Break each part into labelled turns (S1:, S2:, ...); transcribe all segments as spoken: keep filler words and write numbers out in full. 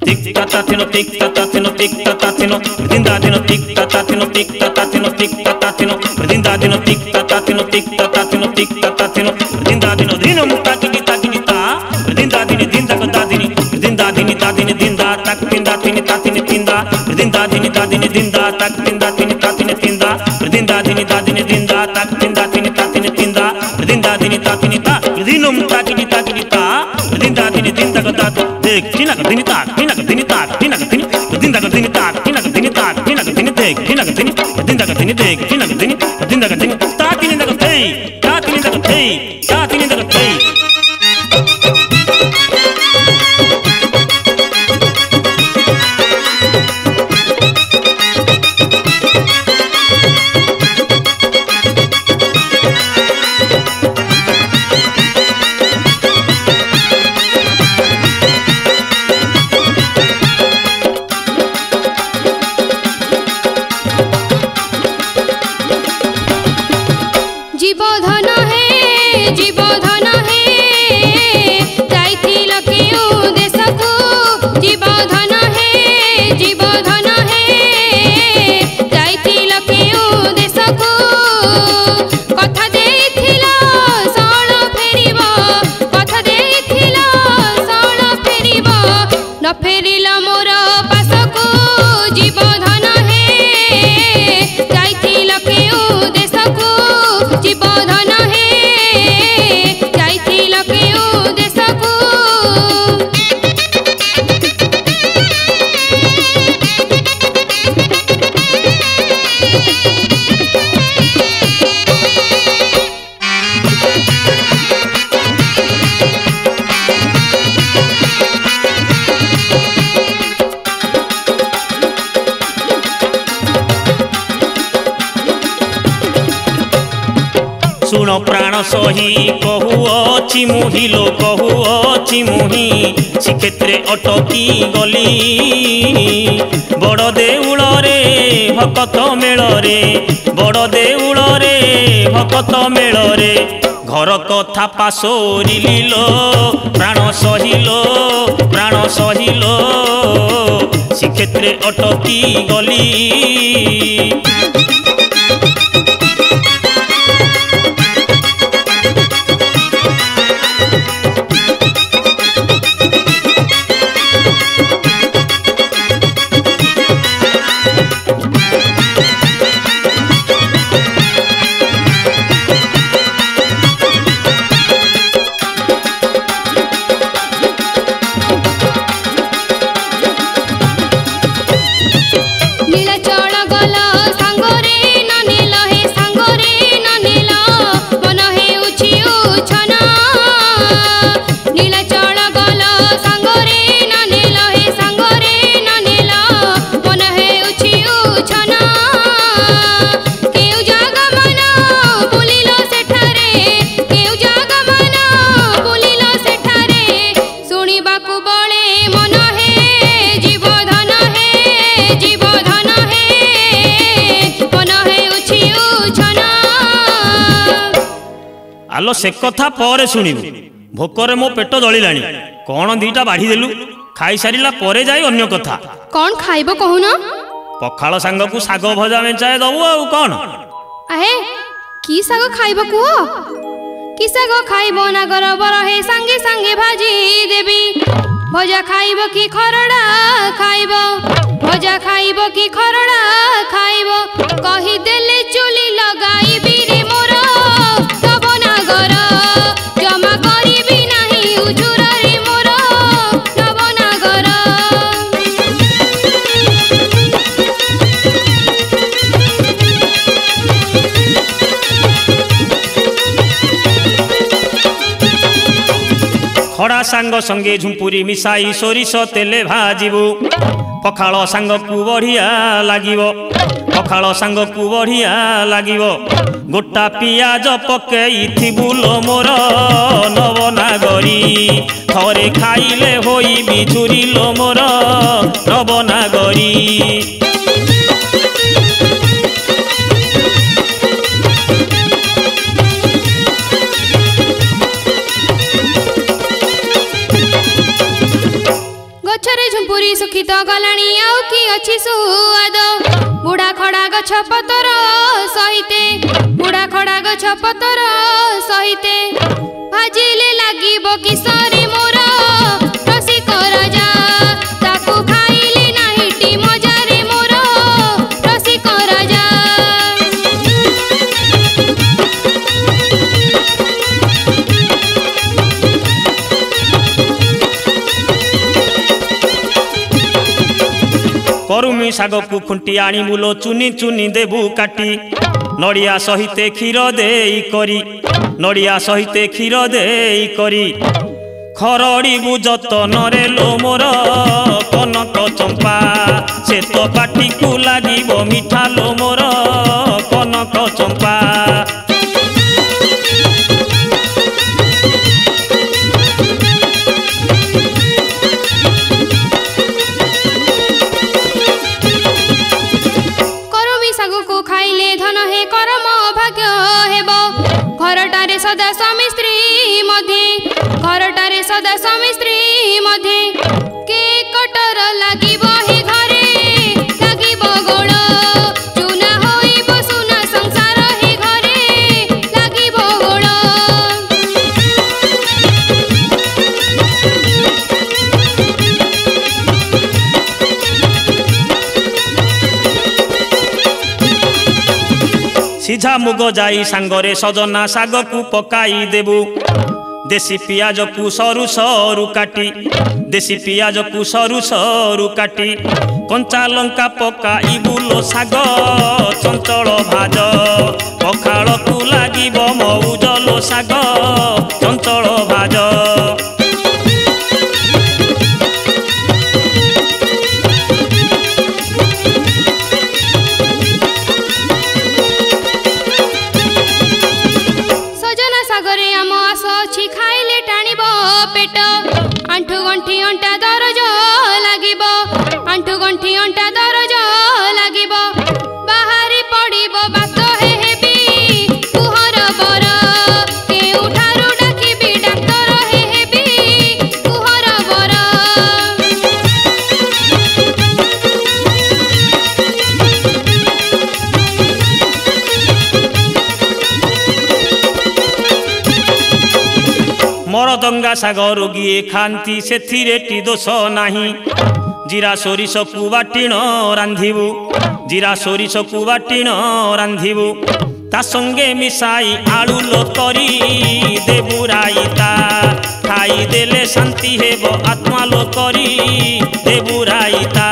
S1: Tik tatatino, tik tatatino, tik tatatino, bridindadino, tik tatatino, tik tatatino, tik tatatino, bridindadino, tik tatatino, tik tatatino, tik tatatino, bridindadino, dinum takini takini ta, bridindadini dinda dadini, bridindadini dadini dinda tak tinda tini tatini tinda, bridindadini dadini dinda tak tinda tini tatini tinda, bridindadini dadini dinda tak tinda tini tatini tinda, bridindadini tatini ta, bridinum takini takini ta, bridindadini dinda dadini, dek tina kadini ta, tina kadini ta, tina kadini, dinda kadini ta, tina kadini ta, tina kadini dek, tina kadini, dinda kadini dek, tina kadini, dinda kadini ta, tini da kadei, ta tini da kadei, ta tini da kadei. सुण प्राण सही कहूअछि मुहि लो कहूअछि मुहि श्रीक्षेत्रे अटकी गली बड़ देउल रे भकत mail रे बड़ देउल रे भकत मेल रे घर कथा पासोरिली लो प्राण सहिलो प्राण सहिलो श्रीक्षेत्रे अटकी गली आलो से कथा पर शुणु भोकर मो पेट जलिलानी कौन दीटा बाढ़ी देलु खाई सारिला परे जाई अन्य कथा
S2: कौन खाइबो कहून
S1: पखाल सांग को साग भजा मेचाए दबु आ कौन
S2: आहे की साग खाइबो कुओ की साग खाइबो ना गरबर हे संगे संगे भाजी देबी भजा खाइबो की खरड़ा खाइबो भजा खाइबो की खरड़ा खाइबो कहि देले चुली लगाइबी रे मोर तब नागर जमा करिबी नाही उजुर रे मोर तब नागर
S1: खड़ा सांग संगे झुंपुरी मिसाई सोरिष तेले भाजिबु पखाल सांग को बढ़िया लागिबो पखाल सांग को बढ़िया लागिबो गोटा पियाज पकेइथिबु लो मोर नवनागरी थरे खाइले होई बिछुरी लो मोर नवनागरी
S2: गछरे झुंपुरी ତ ଗଲାଣି ଆଉ କି ଅଛି ସୁଆଦ ବୁଢ଼ା ଖଡ଼ା ଗଛ ପତର ସହିତେ ବୁଢ଼ା ଖଡ଼ା ଗଛ ପତର ସହିତେ ଭାଜିଲେ ଲାଗିବ କିଶୋରୀ ମୋର ରସିକ ରାଜା ତାକୁ ଖାଇଲେ ନାହିଁଟି ମଜାରେ ମୋର ରସିକ ରାଜା।
S1: କରୁମି ଶାଗକୁ ଖୁଣ୍ଟି ଆଣିବୁଲୋ ଚୁନି ଚୁନି ଦେବୁ କାଟି ନଡ଼ିଆ ସହିତେ କ୍ଷୀର ଦେଇ କରି ନଡ଼ିଆ ସହିତେ କ୍ଷୀର ଦେଇ କରି ଖରଡ଼ିବୁ ଯତନରେ ଲୋ ମୋର କନକ ଚମ୍ପା ସେ ତ ପାଟିକୁ ଲାଗିବ ମିଠା ଲୋ ମୋର କନକ ଚମ୍ପା।
S2: सदा स्वामी स्त्री मध्य घरटारे सदा स्वामी स्त्री मध्य के कटर लागिब हे घरे लागिब गोड़ चुना होइब सुना संसार हे घरे लागिब गोड़।
S1: सीझा मुग जाई सांगरे सजना शाग को पकाई देबू देसी पियाज को सरू सरू काटी देसी पियाज को सरू सरू काटी कंचा लंका पकाई बुलो शाग चंचल भाज पखाल को लागिब मऊजलो शाग चंचल भाज। आंठू गंठी अंटा दरज लागिब आंठू गंठी अंटा दरज लागिब बाहरी पड़िब बात हे हेबी कुहर बर केउठारु डाकिबी डाक्तर हे हेबी कुहर बर। मरदंगा शाग रोगी खाती से दोष नाही जीरा सोरिष को बाटिण रांधिबू जीरा सोरिष को बाटिण रांधिबू ता संगे मिसाई आलू लो करी देबू राईता खाई देले शांति हेब आत्मा लो करी देबू राईता।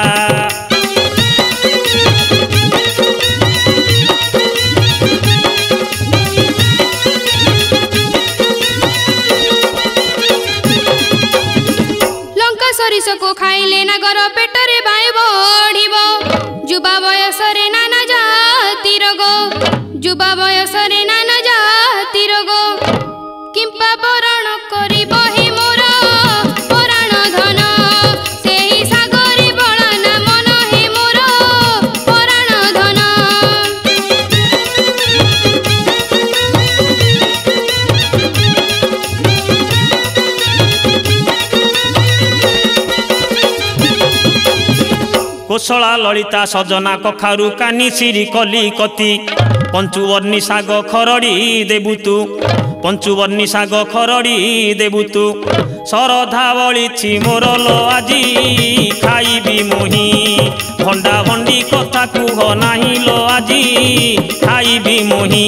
S2: सरिष को खाइले नागर पेटरे बाय बढ़िब जुबा बयसरे नाना जाति रोग जुबा बयसरे नाना जाति रोग किंपा बरण करिब हे मोर पराण धन सेही सागरे बळाना मन हे मोर पराण धन।
S1: कोसला ललिता सजना कखारु कानी सिरी कली कती पंचुवर्णी शाग खरड़ी देबू तू पंचुवर्णी शाग खरड़ी देबू तू सरधा बलिछि मोर लो आजी खाइबी मुही भंडा भंडी कथा कुह नाही लो आजी खाइबी मुही।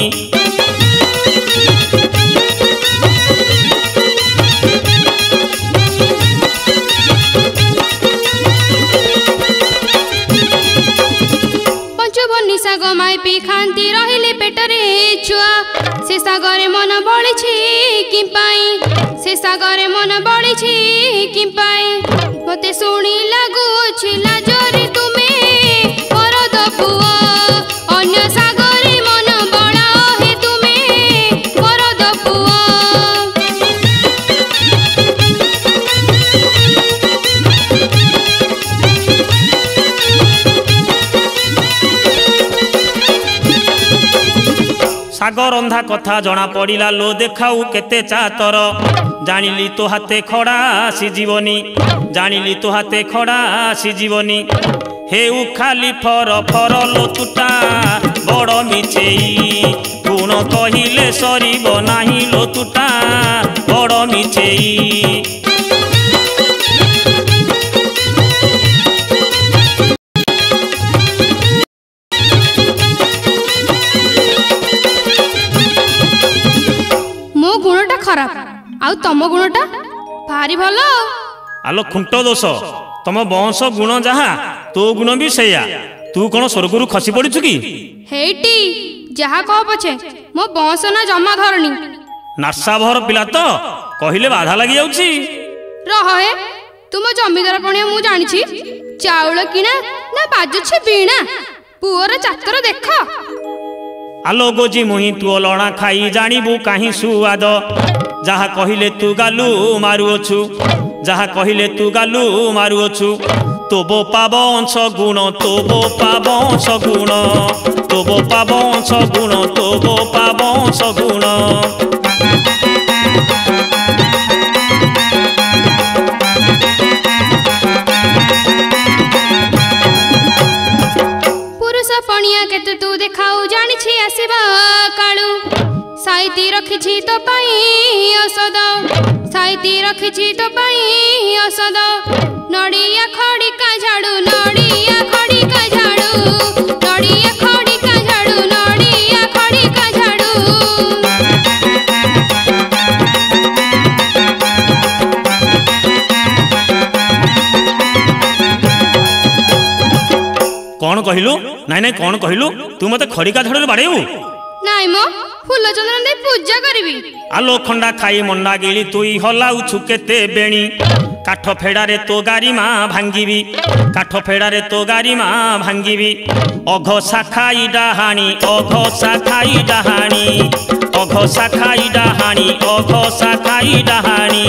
S2: शाग माइपी खाती रहिले पेटरे छुआ से सागरे मन बलिछि किंपाई से सागरे मन बलिछि किंपाई मते सुनी लागुछि लाजरे तुमे परद पुआ अन्य सागरे मन बड़ा हे तुमे परद पुआ। सागर रंधा कथा जना पड़िला लो देखाऊ केते चातर
S1: जानिली तो हाथे खड़ा सिजीवनी जानिली तो हाथे खड़ा सिजीवनी हेउ खाली फर फर लोतुटा बड़ मिछेई गुण कहिले सरीब नाही लोतुटा बड़ मिछेई।
S2: मो गुणटा खराब आउ तम गुणटा भारी भलो।
S1: आलो खुंट दोष तम वंश गुण जहा तो गुण भी सेया तू कौन स्वर्गरु खसी पड़िछु कि
S2: हेटी जहा कह पछे मो वंश ना जमा धरणी
S1: नासा भर पिला तो कहिले बाधा लगी जाउछि
S2: रह हे तुम जमीदार पणिया मु जानिछि चाउल किना ना बाजुछि बीणा पुअर चातर देख।
S1: आलो गोजी मुही तू लणा खाई जानिबु काहि सुआद जहा कहिले तू गालू मारुअछु जहा कहिले तू गालू मारुअछु तो बोपा वंश गुण तो बोपा वंश गुण तो बोपा वंश गुण तो बोपा वंश गुण।
S2: पुरुष पणिया केते तू देखाऊ जानिछि आसीबा काळू साइती रखिछि तो पाई औषध साइती रखिछि तो पाई औषध नड़िया खड़िका झाड़ू नड़िया खड़िका झाड़ू नड़िया खड़िका झाड़ू नड़िया खड़िका झाड़ू।
S1: कौन कहिलु नाई नाई कौन कहिलु तू मते खड़िका झाड़ू बाड़ेबु
S2: नाई मो फूल चंदन दे पूजा करबी।
S1: आलो खंडा खाई मंडा गिली तुई हलाउछु केते बेणी काठ फेड़ारे तो गारी माँ भांगीबी काठ फेड़ारे तो गारी माँ भांगीबी अघ शाखाई डाहाणी अघ शाखाई डाहाणी अघ शाखाई डाहाणी अघ शाखाई डाहाणी।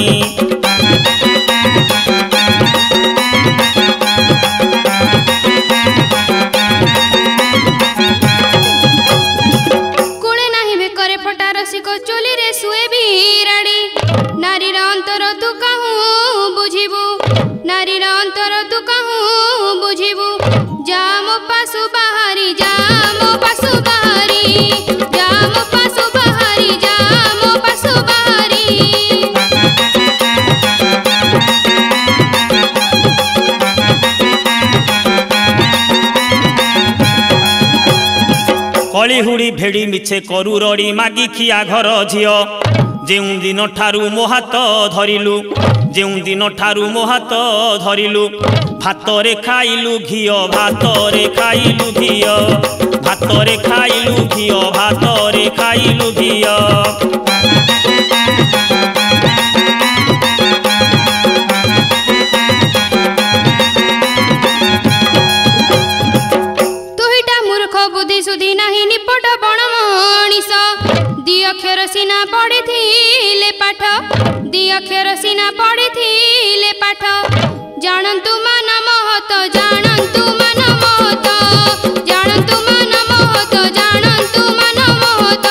S2: चोली रे सुए बीराड़ी नारीर अंतर तू कहूँ बुझिबू नारीर अंतर तू कहूँ बुझिबू जाम पासु बाहरी जाम पासु बाहरी जाम पासु बाहरी जाम पासु बाहरी।
S1: कली हुड़ी भेड़ी मिछे करू रड़ी मागी खिया घर झियो जेउ दिन ठारू मो हाथ धरिलु जेउ दिन ठारू मो हाथ धरिलु भातरे खाइलु घियो भातरे खाइलु घियो भातरे खाइलु घियो भातरे खाइलु घियो।
S2: बुद्धि सुधी नहीं निपट बण मणिष दी अक्षर सीना पढ़ी थिले पाठ दी अक्षर सीना पढ़ी थिले पाठ जानन्तु मान महत जानन्तु मान महत जानन्तु मान महत जानन्तु मान महत।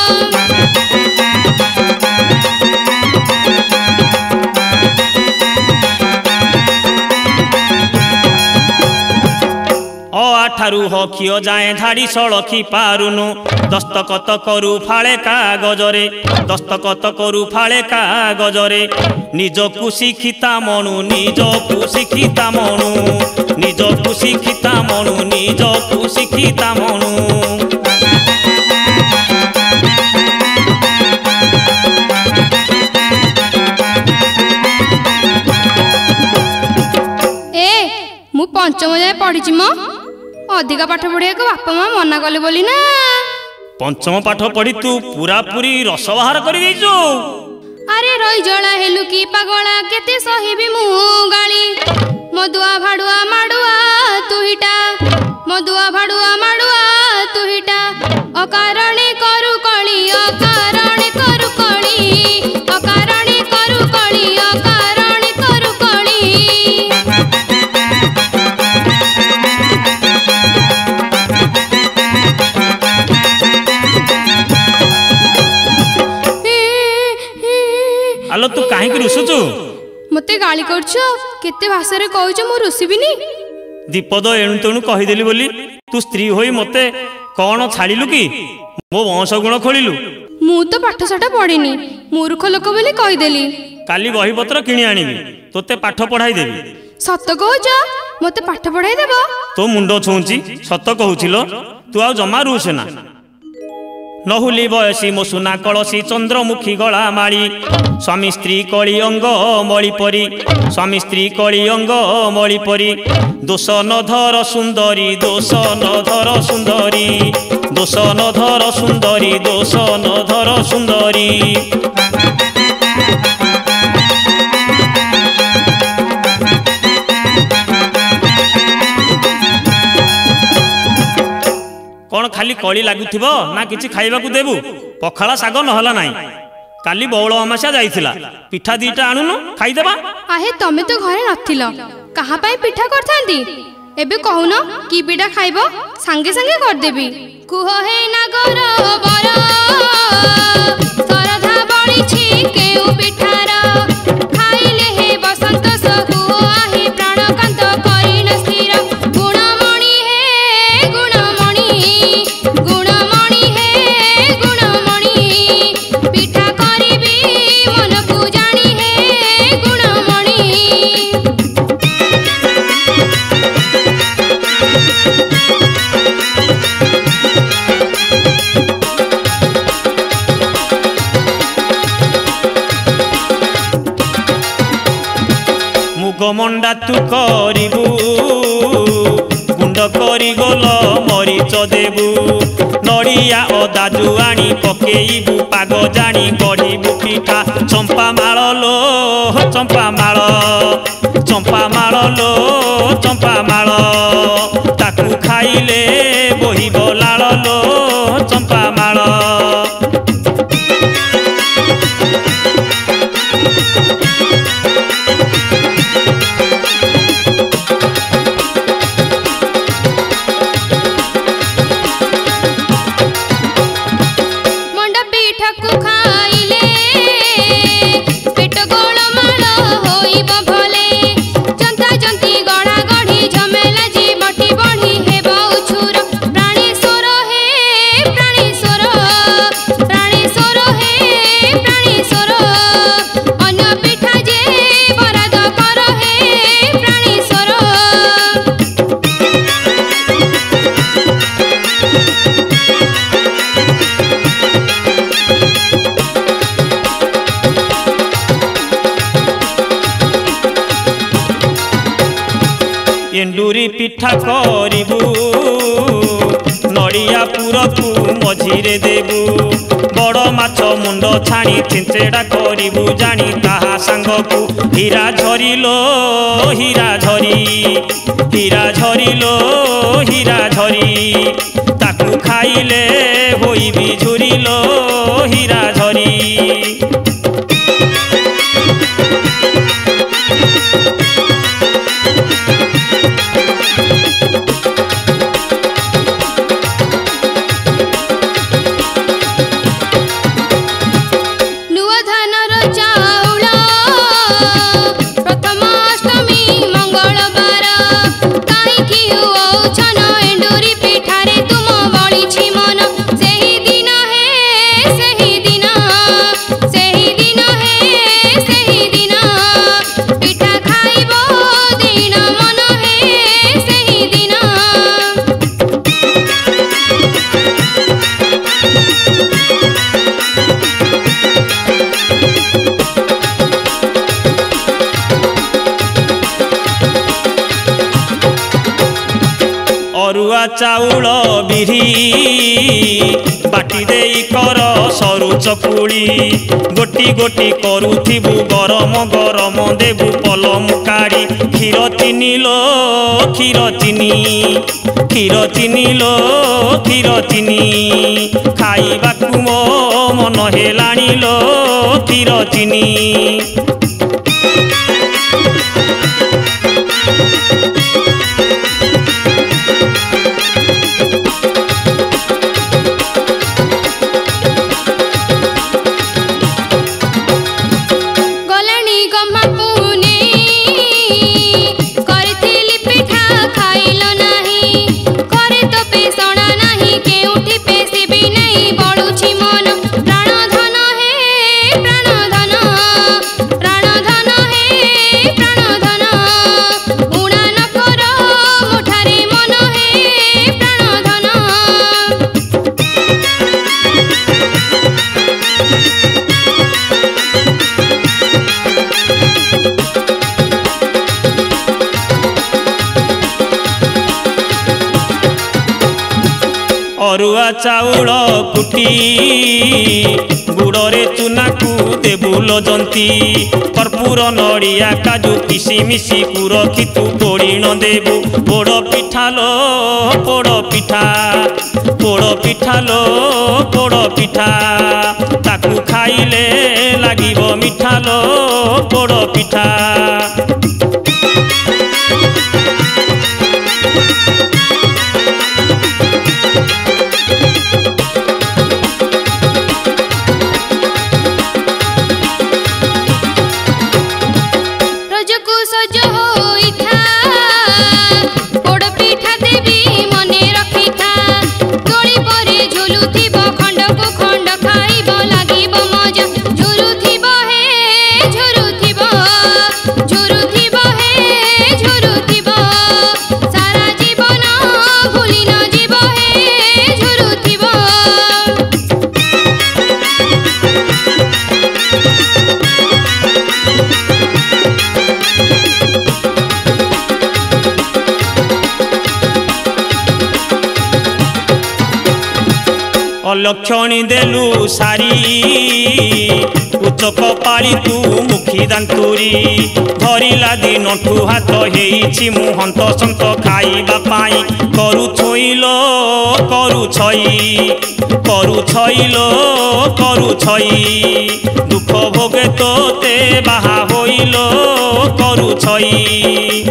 S1: ठारू हखियो जाए झाड़ी सड़खी पारुनु दस्तकत करू फाळे कागजरे दस्तकत करू फाळे कागजरे निजकु शिक्षिता मणु निजकु शिक्षिता मणु निजकु शिक्षिता मणु निजकु शिक्षिता मणु।
S2: ए मु पंचम जाए पढ़ी मो अधिका पाठ पढ़िया बापा माँ मना कले बोली ना
S1: पंचम पाठ पढ़ी तू पूरा पूरी रस बाहर कर देइछु।
S2: अरे रई जला हेलु की पागला केते सहिबी मु गाली मदुआ भाडुआ माडुआ तुहिटा मदुआ भाडुआ माडुआ तुहिटा अकारणे करू कली अकारणे करू कली अकारणे करू कली अकारणे करू कली।
S1: आलो तू कहीं रुसुचु
S2: मते गाली करछ केते भाषा रे कहछ मु रुसिबिनी
S1: दीपद एणु तेणु कहीदेली बोली तू स्त्री होई मते कौन छाड़िलु कि मो वंश गुण खोलिलु
S2: मु तो पाठशाठ पढ़िनी मूर्ख लोक बोली कहीदेली
S1: काली बही पत्र किणी आनिबी तोते पाठ पढ़ाई देबी
S2: सत कहछ मते पाठ पढ़ाई देब
S1: तो मुंड छुंची सत कहूचिलो तू आ जमा रुसेना नहुली बयसी मो सुना कलसी चंद्रमुखी गला माड़ी स्वामी स्त्री कली अंग मणि परी स्वामी स्त्री कली अंग मणि परी दोष न धर सुंदरी दोष न धर सुंदरी दोष न धर सुंदरी दोष न धर सुंदरी कौन खाली कली लगुव ना किसी खाइबा देबू पखाला साग नहला नाई काली बौल अमास्या जाइथिला पिठा दीटा आणुनु खाइदेबा
S2: आहे तमे तो घरे नथिल कहा पाई पिठा करथांती एबे कहून की पिठा खाइबो संगे संगे कर देबी कुह हे नागर बर सरधा बड़ी छी केउ पिठार खाइले हे बसंत सकु आहे प्राणकांत करिन स्थिर गुणमणि हे गुणमणि गुणमणि हे गुणमणि पिठा करिबी मन को जानी हे गुणमणि
S1: मुगमंडा तू करिबू गुंड करी गोल मरीच देबू नड़िया अदा जुआणी पकेइबू पाग जानी गढ़िबू पिठा चंपा माल लो चंपा माल चंपा माल लो चंपा माल ताकू खाइले बोहिब लाल लो चंपा माल एंडूरी पिठा करिबू नड़िया पुरकू मझिरे देबू बड़ माछ मुंड छाणी चिंचेड़ा करिबू जानी ताहा सांगकू हीरा झरिलो हीरा झरी हीरा झरिलो हीरा झरी ताकू खाइले होइबी झुरिलो हीरा झरी अरुआ चाउल बिरी बाटी देई कर सरू चकुली गोटी गोटी करुथिबू गरम गरम देबू पलम काढ़ी क्षीर चिनी लो क्षीर चिनी क्षीर चिनी लो क्षीर चिनी खाइबाकू मो मन हेलाणी लो क्षीर चिनी अरुआ चाउल कुटी गुड़े चूना को देबुल जंती कर्पूर नड़िया काजू किसिमिसी को रखी तू तोड़ी न देबू पोड़ पिठा लो पोड़ पिठा पोड़ पिठा लो पोड़ पिठा ताकू खाइले लागिब मिठा लो पोड़ पिठा। अलक्षणी देलु सारी उचक पारी तू मुखी दांतुरी धरिला दिनठू हाथ हेइछि मु हंत संत खाइबा पाई करू छुइलो करू छई करू छइलो करू छई दुख भोगे तोते बाहा होइलो करू छई।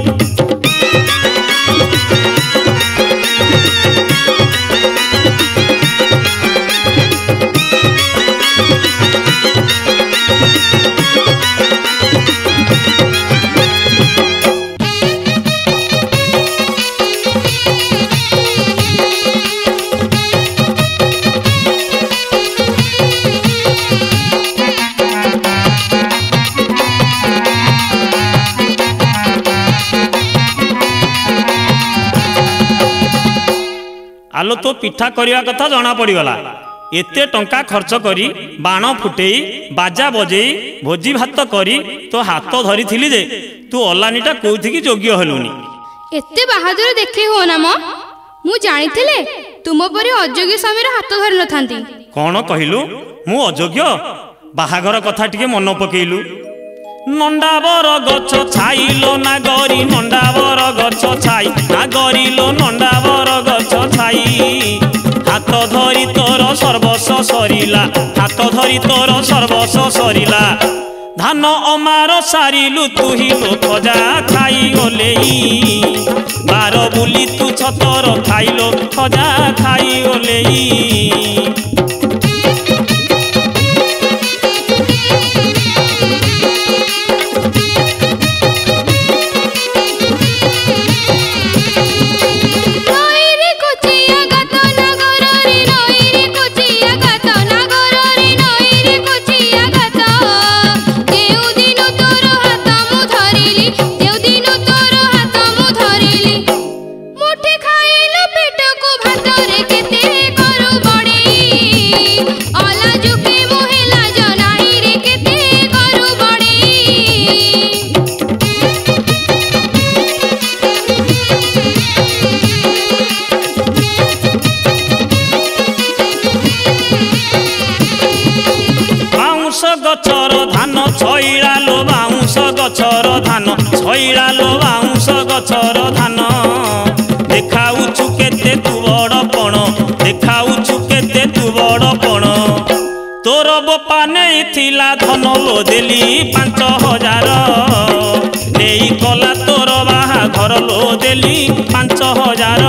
S1: आलो तो पिठा करने कथा जना पड़गला एते टंका खर्च करी बाण फुटेई बाजा बजेई भोजी भात करी तो हाथ धरी थिली जे तू अलानीटा कोथि की योग्य हलुनी
S2: एते बहादुर देखे हो ना मो मु जानिथिले तुम परे अयोग्य स्वामीर हाथ धरि नथांती।
S1: कौन कहिलु मु अयोग्य बाहागर कथा टिके मन पकेइलु नंडावर गछ छाइलो ना गरी नंडावर गछ छाई ना गरिलो नंडावर गछ छाई हाथ धरी तोर सर्वस्व सरिला हाथ धरी तोर सर्वस्व सरिला धान अमार सारिलु तु ही लोक जा खाई ओलेई बार बुली तू छतर खाइलो खजा खाई ओलेई। गछर धान छईला लो बाउंस गछर धान छईला लो बाउंस गछर धान देखाउछु केते तू बड़पण देखाउछु केते तू बड़पण तोर बापा नहीं थिला धन लो देली पांच हजार नहीं कला तोर बाहाघर लो देली पांच हजार।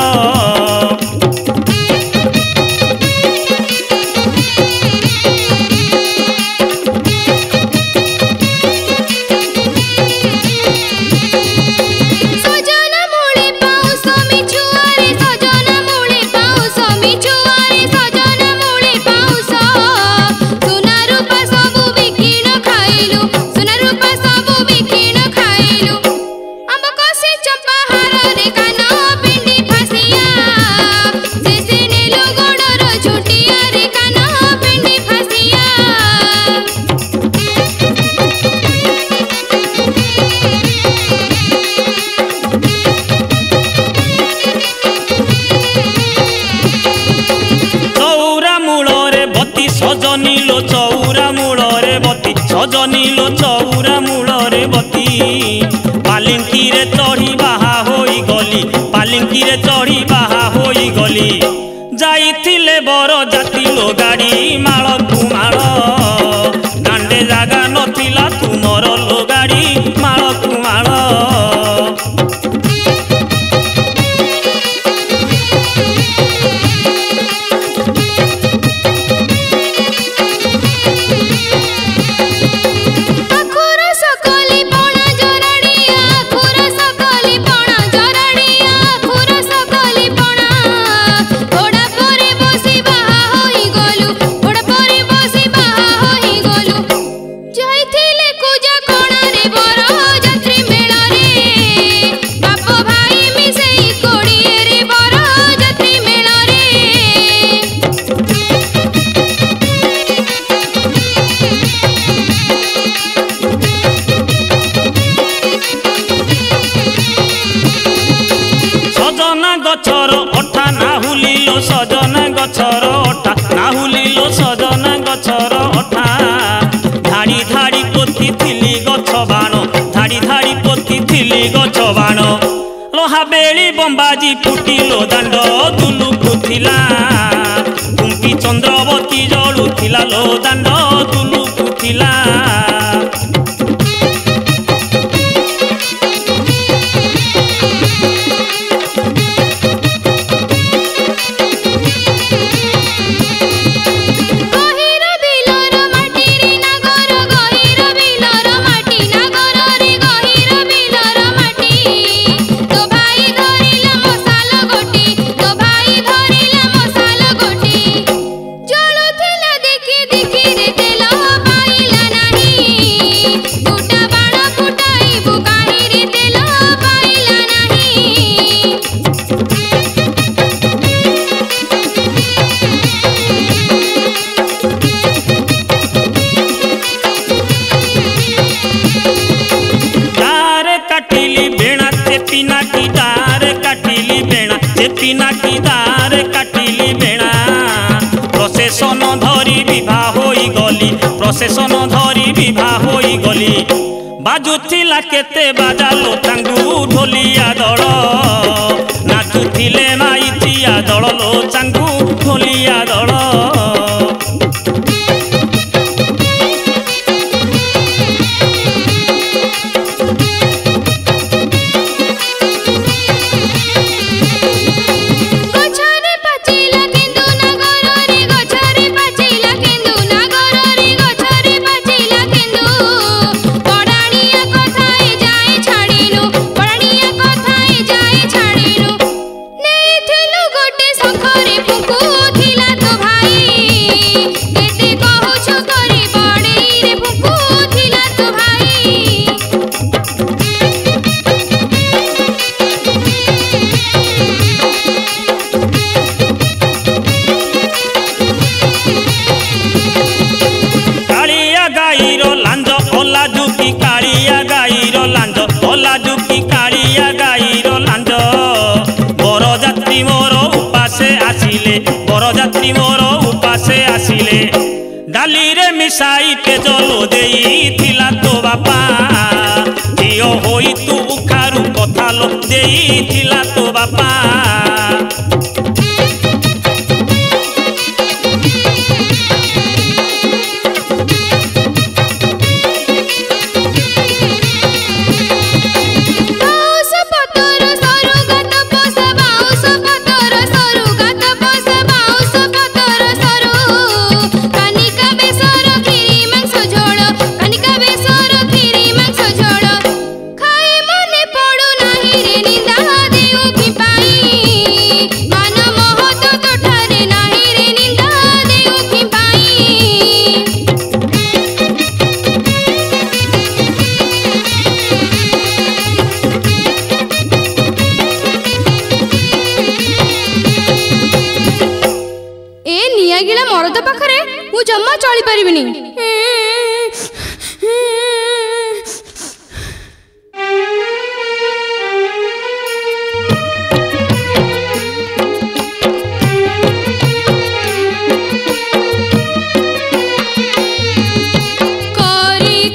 S2: चंपा हार रे काना पिंडी फसिया
S1: सजनी लो चौरा मूलरे बती पालिंकी रे चढ़ी बाहा होई गली पालिंकी रे चढ़ी बाहा होई गली जाइथिले बर जाति लो गाड़ी माଳ कुमाଳ दांडे जागा नथिला तुमर लो गाड़ी माଳ कुमाଳ गछर अठा नाहुलिलो सजना गछर अठा नाहुलिलो सजना गछर अठा धाड़ी धाड़ी पोती थिली गछ बाण धाड़ी धाड़ी पोती थिली गछ बाण लोहा बेली बंबाजी फुटिलो दांड दुलुकुथिला कुंपी चंद्रवती जळुथिला लो दांड दुलुकुथिला प्रसेशन धरी विवाह होई गली प्रसेशन धरी विवाह होई गली बाजुथिला केते बाजालो चांगू ढोलिया दल नाचुथिले माइचिया दल लो चांगू ढोलिया दल बरजात्री मोर उपासे आसिले डाली रे मिसाई तेजलो देई थिला तो बापा झियो होई तू उखारू कथा लो देई थिला तो बापा
S2: जम्मा चली परिबिनी करी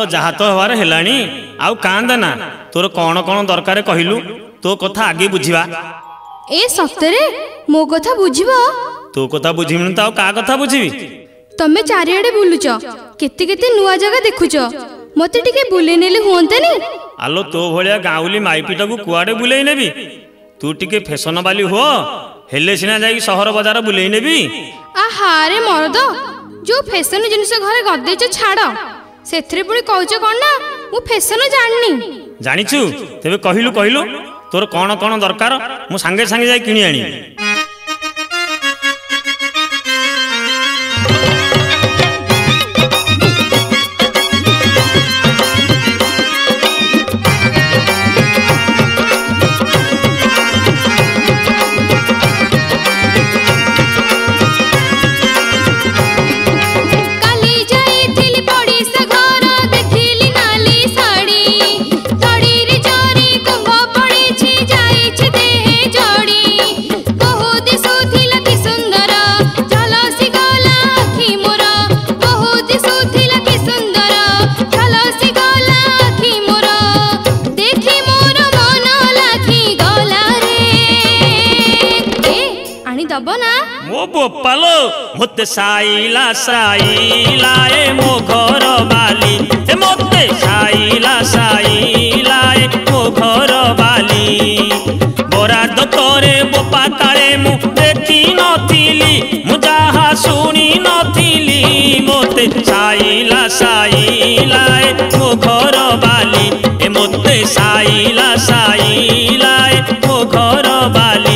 S1: आलो जहा तो हवार हेलानी आउ कांदना तोर कौन कौन दरकार कहलु तो कथा आगे बुझिबा।
S2: ए सप्तरे मो कथा बुझिबो।
S1: तो कथा बुझिबिन त का कथा बुझिबी।
S2: तमे चारिआडे बुलुच केते केते नुआ जगह देखुच मते टिके बुले नेले हुंतनी।
S1: आलो तो भलिया गाउली माइपीटा को कुआडे बुलेई नेबी तू टिके फैशन वाली हो हेले सिना जाई शहर बाजार बुलेई नेबी।
S2: आहा रे मरद जो फैशन जिनिस घरे गदेच छाड़ सेथरे पुणी कहूच कौन ना मु फैशन जाननी।
S1: जानिछु तेबे कहिलु कहिलु तोर कौन कौन दरकार मु सांगे सांगे जाई किनी आनी। बोपालो मोते साइला साइला ए मो घर बाली ए मोते साइला साइला ए मो घर बाली बराद तोरे बोपा काले मु देखी नथिली मु जहा सुनी नथिली मोते साइला साइला ए मो घर बाली ए मोते साइला साइला ए मो घर बाली।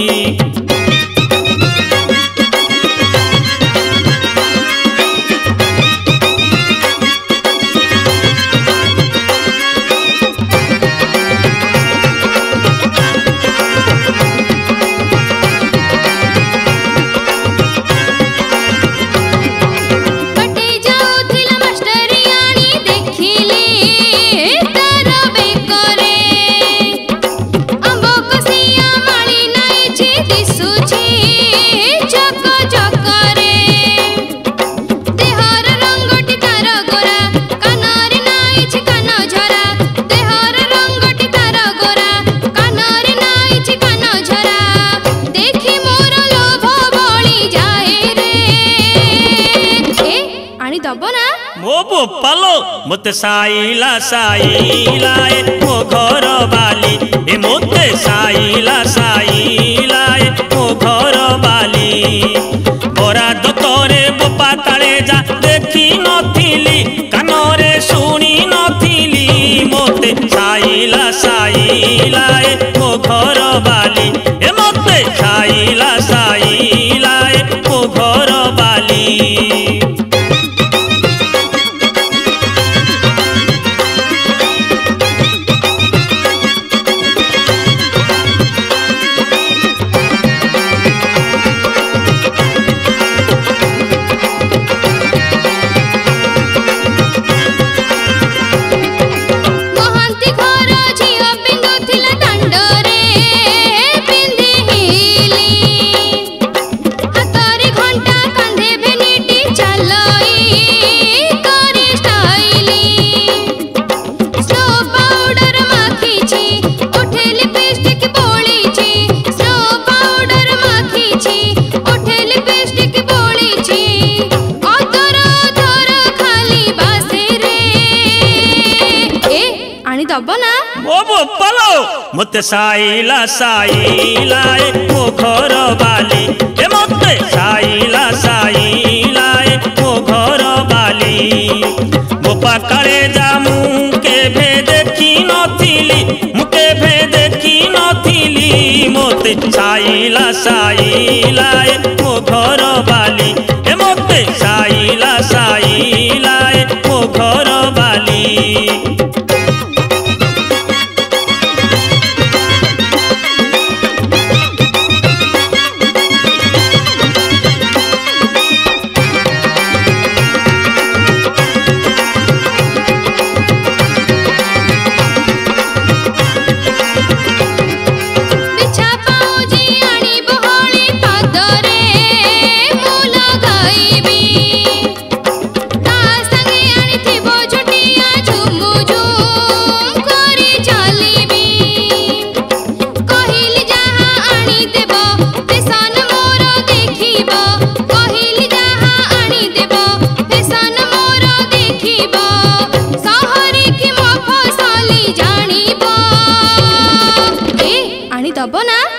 S1: मोते साइला साइला ए मो घर बाली ए मोते साइला साइला ए मो घर बाली बराद तोरे बोपा काले जा देखी नथिली कानरे सुनी नथिली मोते साइला साइला ए मो घर बाली ए मोते साइला साइला ए मो घर बाली। मोते साइला साइला ए मो घर बाली ए मोते साइला साइला ए मो घर बाली बोपा काले जा मु केभे देखी नथिली मु केभे देखी नथिली मोते साइला साइला ए मो घर बाली ए मोते साइला साइला ए मो घर बाली।
S2: ता संगे आनी थी वो झुटिया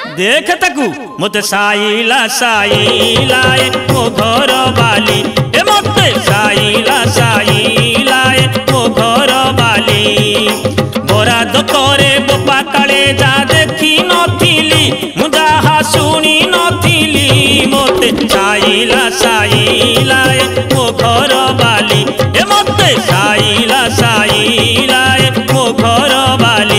S1: देख ताकू मते साइला साइला ए मो घर बाली ए मते साइला साइला ए मो घर बाली बराद करे बोपा काले जा देखी नथिली मु जाहा सुनी नथिली मते साइला साइला ए मो घर बाली ए मते साइला साइला ए मो घर बाली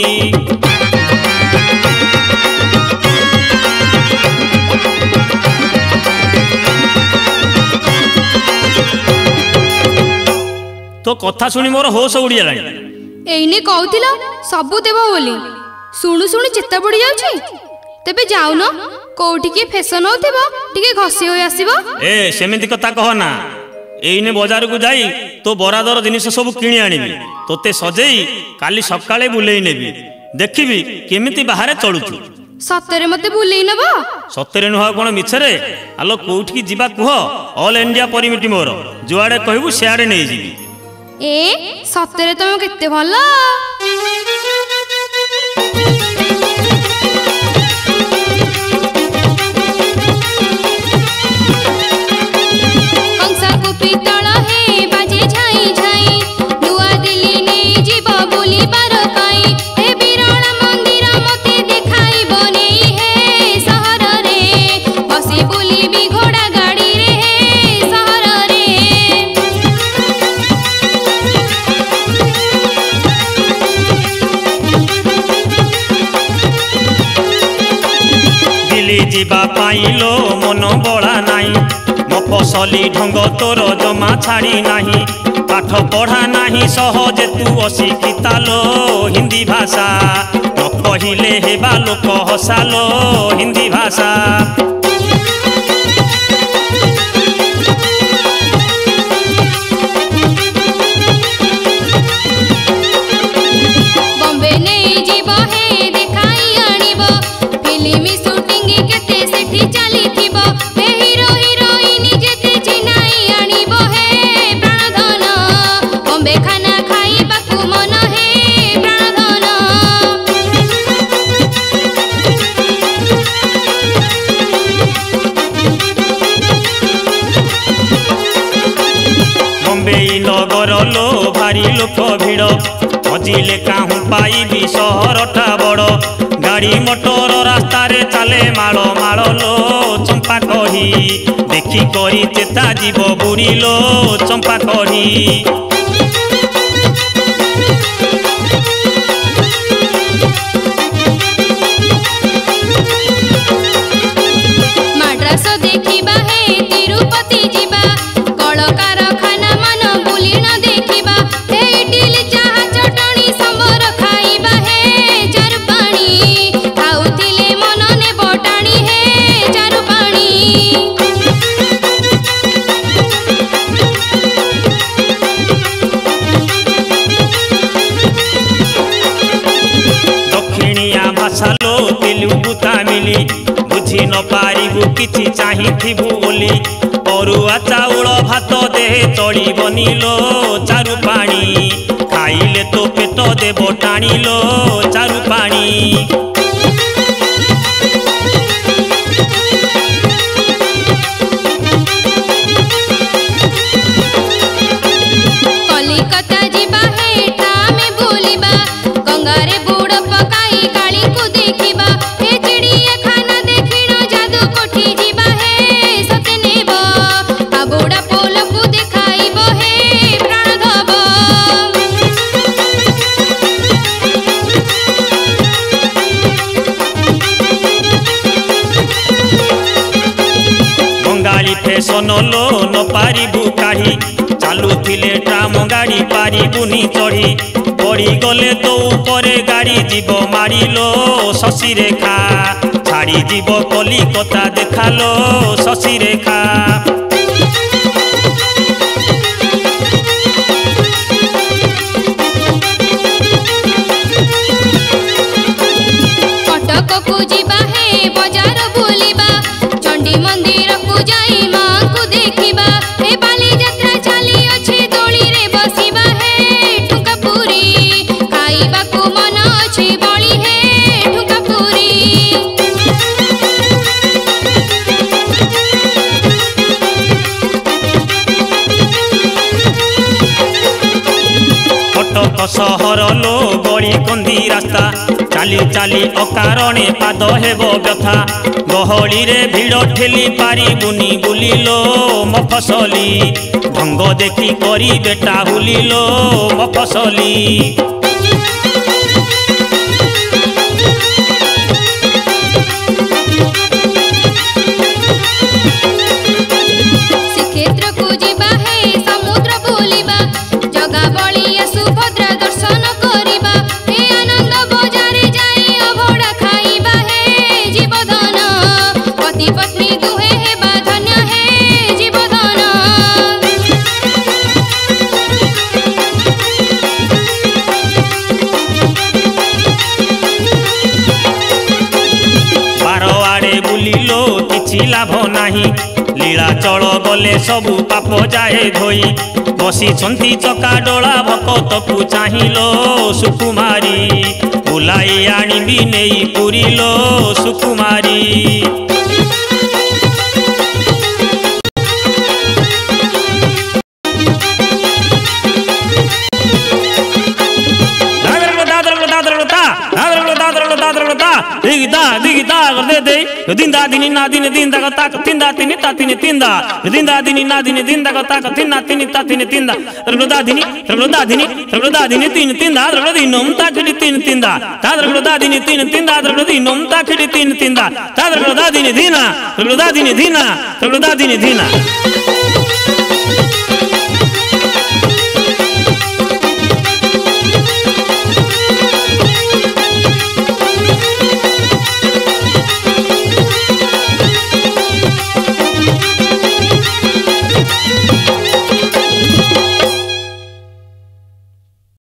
S1: तो कथा सुनी मोर होश उड़ीगला
S2: एइने कहूतिल सबु देव बोली शुणु शुणु चित्त पड़ी जाउछि तेबे जाउन कोउठी के फैशन होतिबो टिके घसी होय आसीबो
S1: ए सेमिति कथा कह ना एइने बाजार को जाई तो बरादर जिनिस सब किणी आनिबी तोते सजेई काली सकाळे बुलेई नेबी देखिबी केमिति बाहरे चलुछु
S2: सतरे मते बुलेई नबो
S1: सतरे नुहा कोन मिछरे आलो कोउठी की जिबा कुह ऑल इंडिया परिमिति मोर जुआडे कहबू सियाडे नै जिबी
S2: ए सतरे तुम केते भला कंसा को पीतल है बाजे झाई झाई नुआ दिल्ली ने जीव बोली बार पाई हे बिरल मंदिर मते देखाई बने है शहर रे बसी बोली भी घोड़ा गाड़ी रे है शहर रे
S1: जीवा पाइलो मन बड़ा नाई मफसली ढंग तोर जमा छाड़ी नाही पाठ पढ़ा नाही सहजे तू अशिक्षिता लो हिंदी भाषा न कहिले हेबा लोक हसालो हिंदी भाषा
S2: बॉम्बे नहीं जीव है देखाई आनिब फिल्म शूटिंग केते सेठी चली थिबो हे हीरो हीरोइन जेते चिनाई आनिब हे प्राणधन बॉम्बे खाना खाइबाकू मन हे प्राणधन
S1: बॉम्बे नगर लो भारी लोक भिड़ मजिले काहू पाइबी सहरटा बड़ गाड़ी मोटर रास्ता रे चले माल माल लो चंपा कही देखी करी चेता जीव बुड़ी लो चंपा कही
S2: मद्रास देखिबा हे तिरुपति जीबा कलकारखाना मन बुली न देखिबा हे इडली चाहा चटणी संबर खाइबा हे चारु पानी खाउतिले मन ने बटाणी हे चारु पानी
S1: दक्षिणिया भाषा लो तेलुगु तामिली बुझी न पारिबु किछि चाहिथिबु बोली अरुआ चाउल भात देहे चढ़ी बनिलो चारु पानी खाइले तो पेट देव टाणिलो चारु पानी
S2: कलिकता जीबा हे टामे बोलिबा गंगारे बुड़ पकाई काली को देखिबा हे चिड़िया खाना देखिन जादू कोठी जीबा हे सते नेब आ बुड़ा पोल को देखाइब हे प्राण धब
S1: बंगाली फैशन लो न पारिबु काढ़ी चालुथिले ट्राम गाड़ी पारिबुनी चढ़ी पड़ी गले तो ऊपर गाड़ी जीव मारिलो शशि रेखा छाड़ी जीव कलिकता देखालो शशि रेखा
S2: कटक को जीबा हे बाजार बुलिबा चंडी मंदिर को जाई मां को देखिबा हे बाली यात्रा चली अछि दोली रे बसिबा हे ठुका पूरी खाइबा को मन अछि बळी हे ठुका पूरी
S1: सहर लो गली कंदी रास्ता चाली चाली अकारणे पाद हेबो व्यथा गहली रे भिड़ ठेली पारी बुनी बुलिलो मफसली ढंग देखी करी बेटा हुलिलो मफसली
S2: श्रीक्षेत्र को जीवा है समुद्र बुलिबा जगा बलिया सुभद्रा दर्शन करिबा हे आनंद बजारे जाई अभड़ा खाइबा हे जीवधन पति पत्नी दुहे हेबा धन्य हे जीवधन
S1: बार आड़े बुलिलो किछि लाभ नाही लीला चल गले सबु पाप जाए धोई बसी छंती चका डोला भकत को चाहिलो सुकुमारी बुलाई आनिबी नेई पुरिलो सुकुमारी दिगिता दिगिता कर दे दे दिंदा दिनी ना दिनी दिंदा का ताक तिंदा तिनी ता तिनी तिंदा दिंदा दिनी ना दिनी दिंदा का ताक तिन्ना तिनी ता तिनी तिंदा रगदा दिनी रगदा दिनी रगदा दिनी तीन तिंदा रगदा दिनम ताकड़ी तीन तिंदा ता रगदा दिनी तीन तिंदा रगदा दिनम ताकड़ी तीन तिंदा ता रगदा दिनी दीना रगदा दिनी दीना रगदा दिनी दीना